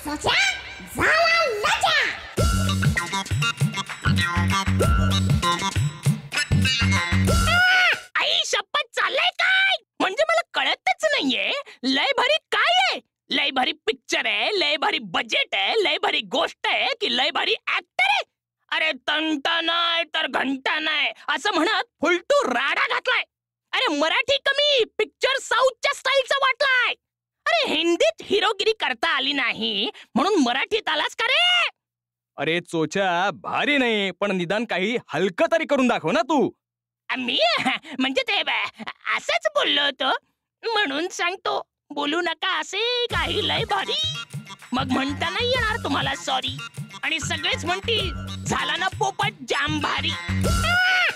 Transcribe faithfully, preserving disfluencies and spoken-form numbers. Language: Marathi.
सोच्या झाला लजा. आई शपथ, चाललंय काय? म्हणजे मला कळतच नाहीये. लय भारी काय आहे? लय भारी पिक्चर आहे, लय भारी बजेट आहे, लय भारी गोष्ट आहे की लय भारी ऍक्टर आहे? अरे तंटा नाही तर घंटा नाही असं म्हणत फुलटू राडा घातलाय. अरे मराठी कमी, पिक्चर साऊथच्या स्टाईलचा वाटलाय. अरे हिंदीत हिरोगिरी करता आली नाही म्हणून मराठीत आलास का रे? अरे चोच्या, भारी नाही पण निदान काही हलकं तरी करून दाखव ना तू. मी म्हणजे ते असंच बोललो होतो म्हणून सांगतो. बोलू नका असे काही लय भारी, मग म्हणता नाही येणार तुम्हाला सॉरी. आणि सगळेच म्हणतील झाला ना पोपट जाम भारी.